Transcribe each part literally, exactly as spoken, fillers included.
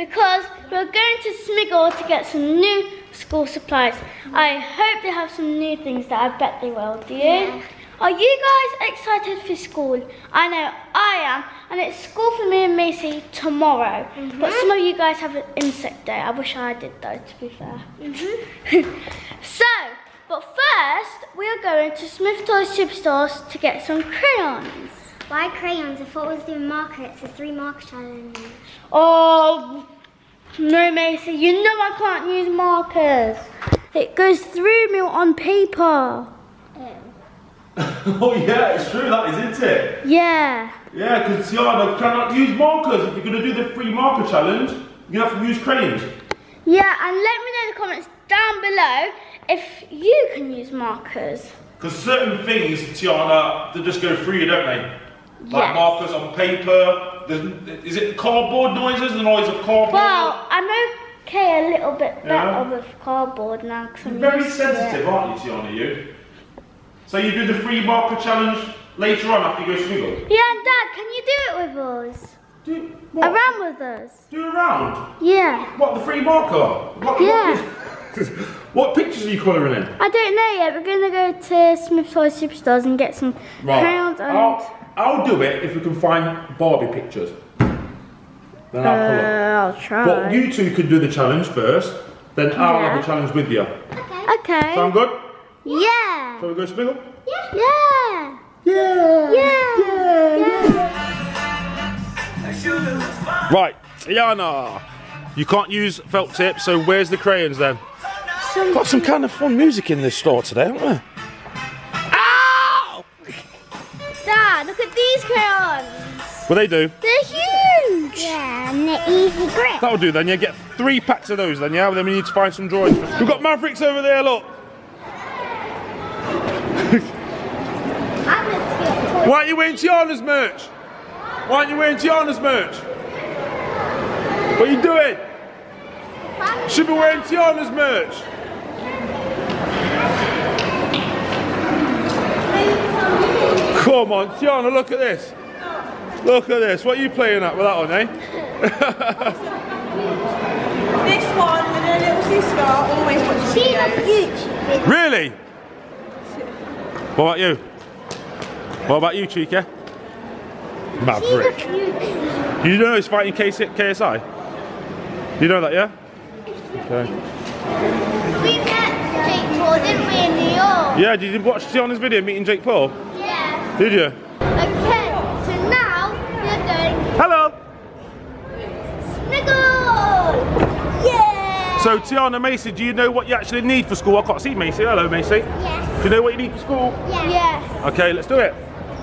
because we're going to Smiggle to get some new school supplies. I hope they have some new things that I bet they will. Do you? Yeah. Are you guys excited for school? I know I am, and it's school for me and Macy tomorrow. Mm-hmm. But some of you guys have an insect day. I wish I did though, to be fair. Mm-hmm. So, but first, we are going to Smith Toys Superstores to get some crayons. Why crayons? I thought I was doing marker. It's a three marker challenge. Oh, no Macy, you know I can't use markers. It goes through me on paper. Oh yeah, it's true that is, isn't it? Yeah. Yeah, because Tiana cannot use markers. If you're going to do the free marker challenge, you're going to have to use crayons. Yeah, and let me know in the comments down below if you can use markers. Because certain things, Tiana, they just go through you, don't they? Like Yes. markers on paper. There's, is it cardboard noises? The noise of cardboard? Well, I'm okay a little bit better Yeah. with cardboard now. Cause I'm You're very used to it. sensitive, aren't you, Tiana, you? So you do the free marker challenge later on after you go Smiggle? Yeah, and Dad, can you do it with us? Do what? Around with us? Do a round? Yeah. What, the free marker? What, Yeah. What, what pictures are you colouring in? I don't know yet. We're going to go to Smith Toys Superstores and get some crayons and... I'll, I'll do it if we can find Barbie pictures. Then I'll colour. Uh, I'll try. But you two can do the challenge first, then I'll Yeah. have the challenge with you. Okay. Okay. Sound good? Yeah. Shall we go Smiggle? Yeah. Yeah. Yeah. Yeah. Yeah. Right, Tiana. You can't use felt tip, so where's the crayons then? Some Got some kind of fun music in this store today, haven't we? Ow! Dad, look at these crayons. What they do? They're huge. Yeah, and the easy grip. That'll do then, yeah. Get three packs of those then, yeah. Then we need to find some drawings. We've got Mavericks over there, look. Why aren't you wearing Tiana's merch? Why aren't you wearing Tiana's merch? What are you doing? You should be wearing Tiana's merch. Come on, Tiana, look at this. Look at this. What are you playing at with that one, eh? This one with her little sister always watches She loves videos. YouTube. Really? What about you? What about you, Chica? Maverick. YouTube. You know he's fighting K S I? You know that, yeah? Okay. We met Jake Paul, didn't we, in New York? Yeah, did you watch Tiana's video meeting Jake Paul? Yeah. Did you? Okay, so now we're going Hello! Smiggle! Yeah! So, Tiana, Macy, do you know what you actually need for school? I can't see Macy. Hello, Macy. Yes. Do you know what you need for school? Yeah. Yes. Okay, let's do it.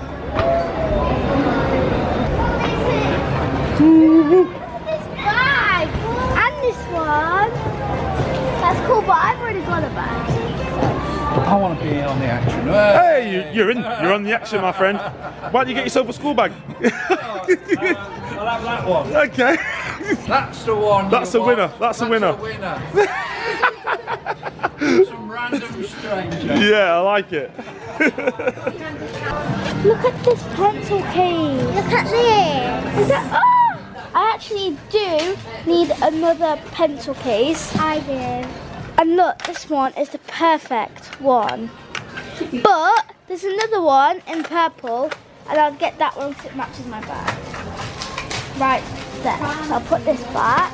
This bag! And this one. That's cool, but I've already got a bag. I want to be in on the action. Hey, you, you're in. You're on the action, my friend. Why don't you get yourself a school bag? I'll have that one. Okay. That's the one. That's you a want. winner. That's a winner. winner. Some random stranger. Yeah, I like it. Look at this pencil case. Look at this! Is that, oh! I actually do need another pencil case. I do. And look, this one is the perfect one. But there's another one in purple, and I'll get that one because it matches my bag. Right there. So I'll put this back.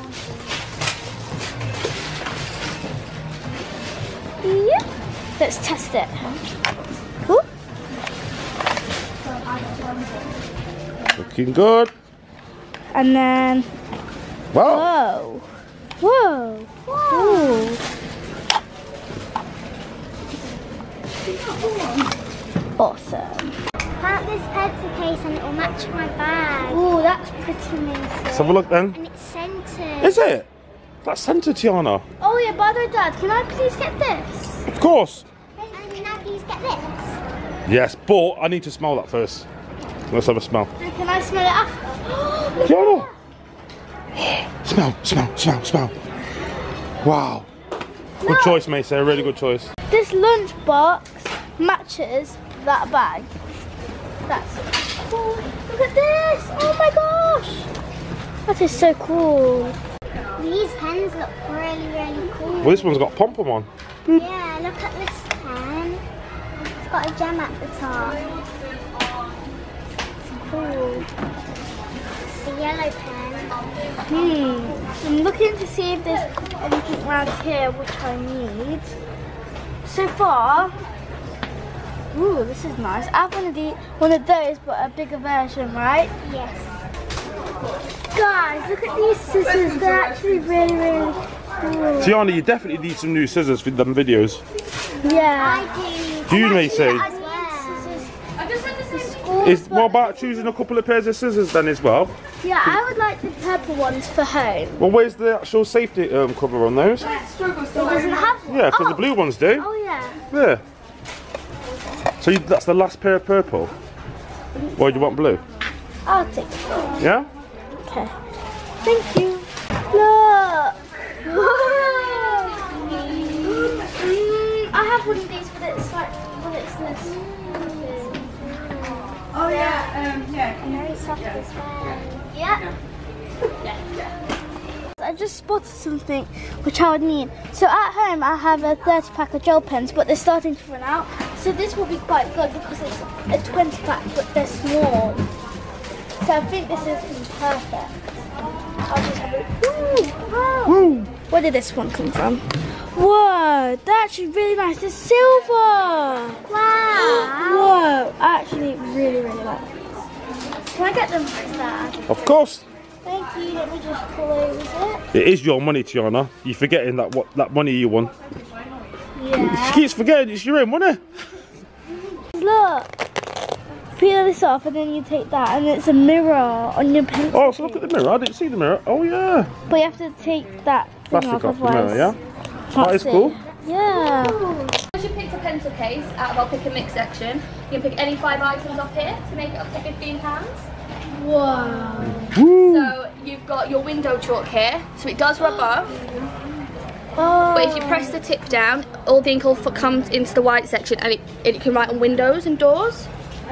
Yep. Let's test it. Ooh. Looking good. And then, Wow. whoa, whoa, whoa. Awesome. Put this pencil case and it'll match my bag. Ooh, that's pretty amazing. Let's have a look then. And it's centered. Is it? That's centre, Tiana. Oh yeah, by the way, Dad, can I please get this? Of course. And can I please get this? Yes, but I need to smell that first. Let's have a smell. And can I smell it after? Tiana. Smell, smell, smell, smell. Wow. Good No. choice, Macy. A really good choice. This lunchbox matches that bag. That's cool. Look at this! Oh my gosh! That is so cool. these pens look really, really cool. Well, this one's got pom-pom on. Yeah, look at this pen. It's got a gem at the top. It's cool. It's a yellow pen. Hmm. I'm looking to see if there's anything around here which I need. So far, ooh, this is nice. I have one of the one of those, but a bigger version, right? Yes. Guys, look at these scissors. They're actually really, really cool. Tiana, you definitely need some new scissors for them videos. Yeah. I do. Do you, Macy? I I need need scissors. I just went to for say school. Is but- what about choosing a couple of pairs of scissors then as well? Yeah, I would like the purple ones for home. Well, where's the actual safety um, cover on those? It doesn't have one. Yeah, because oh. the blue ones do. Oh yeah. Yeah. So you, that's the last pair of purple? Or do you want blue? I'll take it. Yeah? Okay. Thank you. Look. mm, I have one of these, but it's like, but it's this. Oh yeah, um, yeah. very soft as well. Yeah. I just spotted something which I would need. So at home I have a thirty pack of gel pens, but they're starting to run out. So this will be quite good because it's a twenty pack, but they're small. So I think this is perfect. I'll just have it. Ooh, wow. Woo! Where did this one come from? Whoa, that's actually really nice. It's silver. Wow. Whoa, I actually really, really like these. Can I get them for that? Of course. Thank you. Let me just close it. It is your money, Tiana. You're forgetting that what that money you won. She Yeah. keeps forgetting it's your own money. Look. Peel this off and then you take that and it's a mirror on your pencil. Oh, so look at the mirror. I didn't see the mirror. Oh, yeah. But you have to take that thing Plastic off, off the mirror, otherwise yeah? That that's is cool. it. Yeah. Once you picked a pencil case out of our pick and mix section, you can pick any five items off here to make it up to fifteen pounds. Wow. Woo! So you've got your window chalk here, so it does rub off, Oh. but if you press the tip down, all the ink will f- comes into the white section and it, and it can write on windows and doors.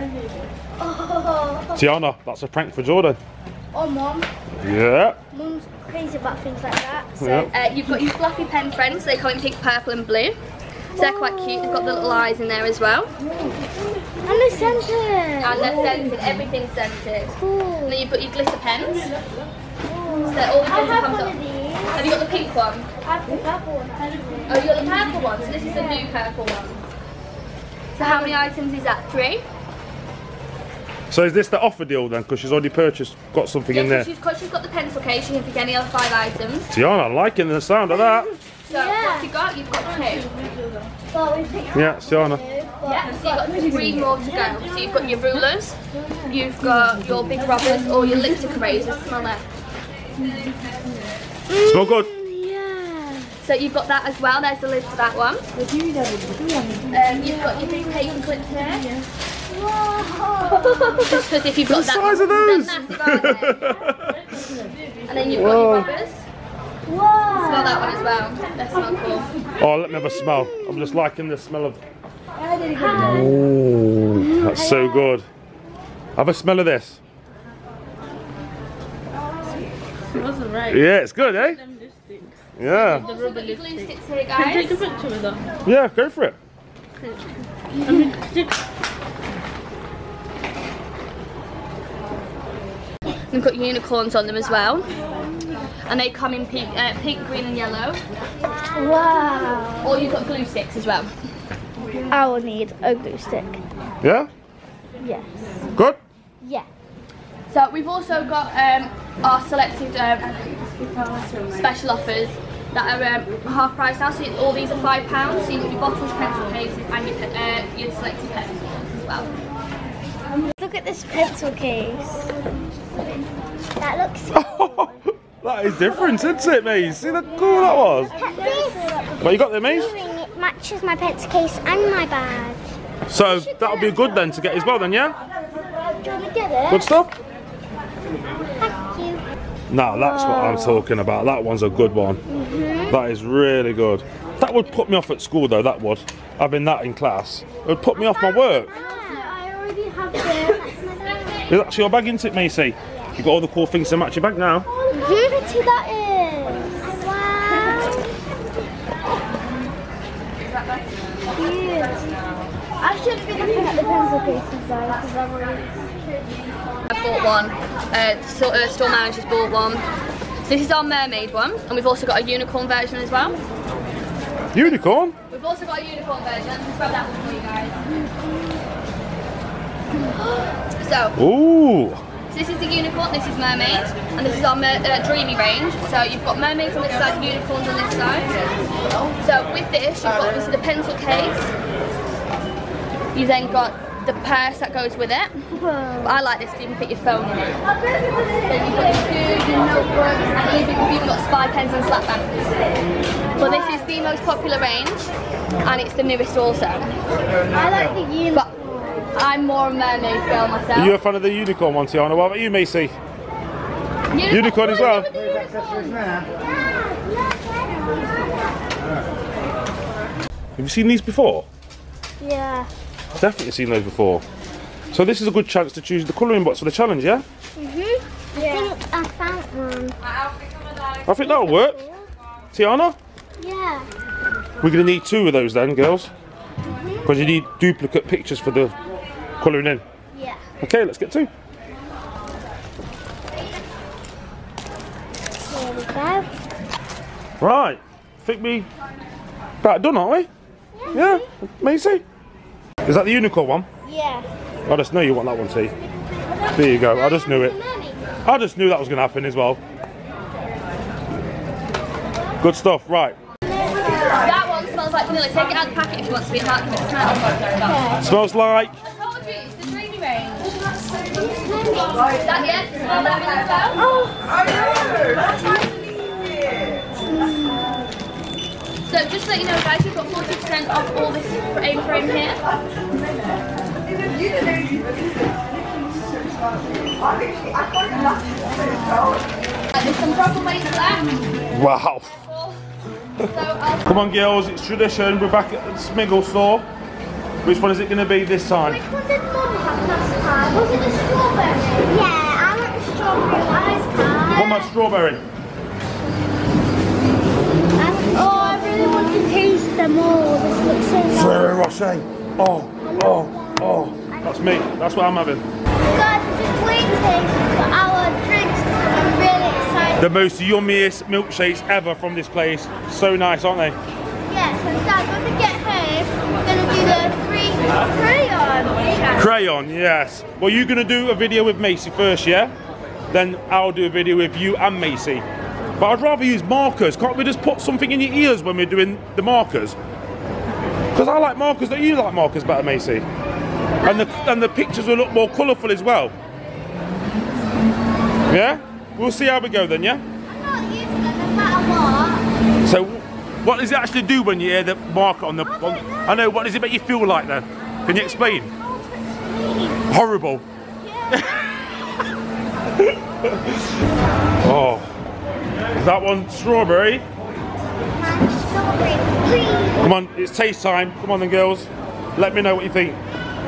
Oh, Tiana, that's a prank for Jordan. oh Mom. Yeah. Mum's crazy about things like that. So Yeah. uh, you've got your fluffy pen friends, they come in pink, purple and blue. So they're quite cute, they've got the little eyes in there as well. And the scented. And they're scented, everything's scented. Cool. And then you've got your glitter pens. So that all the I glitter have comes one up. of these. Have you got the pink one? I have the purple one. actually. Oh, you got the purple one, so this is the new purple one. So how many items is that? Three? So is this the offer deal then? Because she's already purchased, got something in Yeah, there. so she's, cause she's got the pencil case, you can pick any other five items. Tiana, I'm liking the sound of that. So what you got? You've got two. Well, we picked Yeah, Tiana. Yeah, so you've got three more to go. So you've got your rulers, you've got your big rubbers or your lipstick erasers. Smell that. Smell good. Yeah. So you've got that as well, there's the lid for that one. Um, you've got your big paper clips here. Wow. Just because if you've got The that size of they're those. massive, aren't they? And then you've got your rubbers. Wow. Smell that one as well. They smell cool. Oh, let me have a smell. I'm just liking the smell of. Oh, that's so good. Have a smell of this. It wasn't right. Yeah, it's good, eh? Them lipsticks. Yeah. Also got your glue sticks here, Can I take a guys. picture with them? Yeah, go for it. I mean, stick. You've got unicorns on them as well. And they come in pink, uh, pink, green and yellow. Wow. Or you've got glue sticks as well. I will need a glue stick. Yeah? Yes. Good? Yeah. So we've also got um, our selected um, special offers that are um, half price now. So all these are five pounds. So you've got your bottles, pencil cases, and your, pe- uh, your selected pencils as well. Look at this pencil case. That looks That is different, isn't it, Maze? See how cool that was? Look at this. What you got there, Maze? Earring, it matches my pencil case and my badge. So that'll be good then to get as well then, yeah? Do you want to get it? Good stuff? Thank you. No, that's what I'm talking about. That one's a good one. That is really good. That would put me off at school though, that would. Having that in class. It would put me off my work. I already have this. Is that your bag, isn't it, Macy? You've got all the cool things to match your bag now. Pretty that is. cute. I should be looking at the pencil cases though, because I've already... I bought one. Uh, so, uh, store manager's bought one. So this is our mermaid one, and we've also got a unicorn version as well. Unicorn? We've also got a unicorn version. Let's grab that one for you guys. So, Ooh. so this is the unicorn, this is mermaid, and this is our mer uh, dreamy range. So you've got mermaids on this side, unicorns on this side. So with this, you've got this is the pencil case. You've then got the purse that goes with it. I like this because you can fit your phone in it. Then you've got your food, your notebooks, and even, you've even got spy pens and slap bands. But this is the most popular range, and it's the newest also. I like the unicorn. But I'm more a mermaid girl myself. Are you a fan of the unicorn one, Tiana? What about you, Macy? Unicorn, Unicorn as well? Have you seen these before? Yeah. Definitely seen those before. So this is a good chance to choose the colouring box for the challenge, yeah? Mhm. Yeah. I think I found one. I think that'll work. Tiana? Yeah. We're going to need two of those then, girls. Because you need duplicate pictures for the colouring in. Yeah. Okay, let's get two. Here we go. Right. Think we about done, aren't we? Yeah. Macy? Is that the unicorn one? Yeah. I just know you want that one, T. There you go. I just knew it. I just knew that was going to happen as well. Good stuff. Right. That one smells like vanilla. Take it out of the packet if you want to be hot. Okay. Smells like. I told you, it's the dreamy range. That yet? Smell that vanilla? So just to let you know, guys, you've got forty percent off all this aim frame here. There's some proper weights left. Wow. So I'll Come on, girls. It's tradition. We're back at the Smiggle store. Which one is it going to be this time? Which one did Mum have last time? Was it the strawberry? Yeah, I want the strawberry last time. What about strawberry? Oh, I really want to taste them all. This looks so nice. Ferrero Rocher. Oh, oh, oh. That's me. That's what I'm having. Guys, we're just waiting for our drinks. I'm really excited. The most yummiest milkshakes ever from this place. So nice, aren't they? Yes, and Dad, when we get home, we're going to do the free crayon. Crayon, yes. Well, you're going to do a video with Macy first, yeah? Then I'll do a video with you and Macy. But I'd rather use markers. Can't we just put something in your ears when we're doing the markers? Because I like markers. Don't you like markers better, Macy? And the, and the pictures will look more colourful as well. Yeah? We'll see how we go then, yeah? I'm not using them no matter what. So, what does it actually do when you hear the marker on the... On, I know, what does it make you feel like then? Can you explain? Horrible. Oh. Is that one strawberry? Come on, it's taste time. Come on then, girls. Let me know what you think.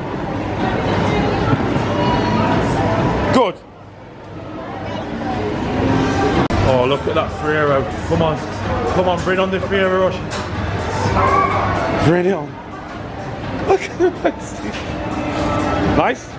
Good. Oh, look at that Ferrero. Come on. Come on, bring on the Ferrero Rocher. Bring it on. Look at that. Nice.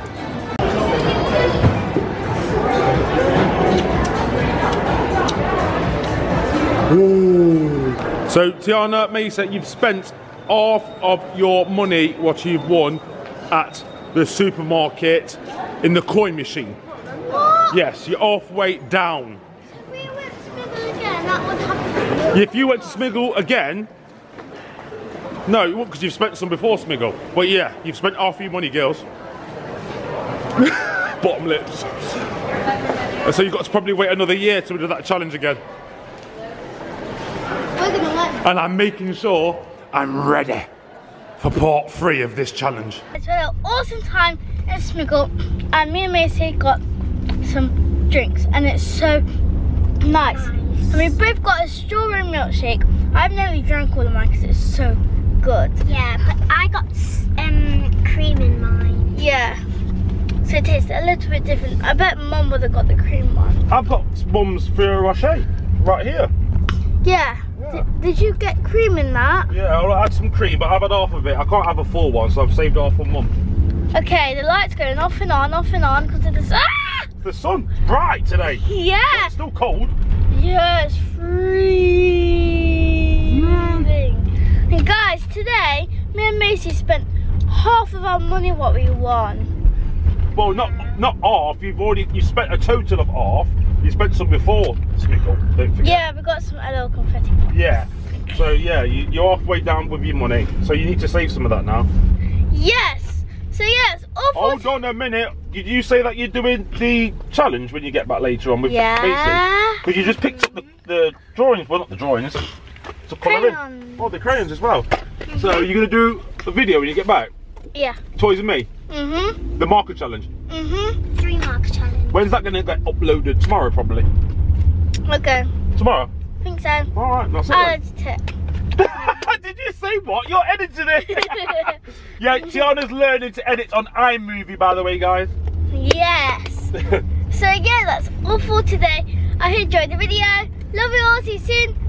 Ooh. So Tiana, Macy, you've spent half of your money, what you've won, at the supermarket in the coin machine. What? Yes, you're halfway down. If we went to Smiggle again, that would happen. If you went to Smiggle again, no, you won't because you've spent some before Smiggle. But yeah, you've spent half of your money, girls. Bottom lips. And so you've got to probably wait another year to do that challenge again. We're gonna let And I'm making sure I'm ready for part three of this challenge. It's been an awesome time in Smiggle, and me and Macy got some drinks, and it's so nice. And we both got a strawberry milkshake. I've nearly drank all of mine because it's so good. Yeah, but I got um cream in mine. Yeah. So it tastes a little bit different. I bet Mum would have got the cream one. I've got Mum's Ferrero Rocher right here. Yeah. Yeah. Did, did you get cream in that? Yeah, I'll add some cream, but I've had half of it. I can't have a full one, so I've saved half for mum. Okay, the light's going off and on, off and on because of the sun. Ah! The sun's bright today. Yeah. It's still cold. Yeah, it's freezing. And guys, today, me and Macy spent half of our money what we won. Well, not not half. You've already you spent a total of half. You spent some before, Smickle. Don't forget. Yeah, we got some little confetti. Yeah. So yeah, you, you're halfway down with your money. So you need to save some of that now. Yes. So yes, all for Hold on a minute. Did you say that you're doing the challenge when you get back later on with Yeah. Macy? Because you just picked up the, the drawings. Well, not the drawings. To colour in. Crayons. Oh, the crayons as well. Mm-hmm. So you're gonna do a video when you get back. Yeah. Toys and me. Mhm. The marker challenge. Mhm. Three mark challenge. When's that gonna get uploaded? Tomorrow, probably. Okay. Tomorrow. I think so. All right. That's it. I'll then. edit it. Did you say what? You're editing it. Yeah, Tiana's learning to edit on iMovie, by the way, guys. Yes. So yeah, that's all for today. I hope you enjoyed the video. Love you all. See you soon.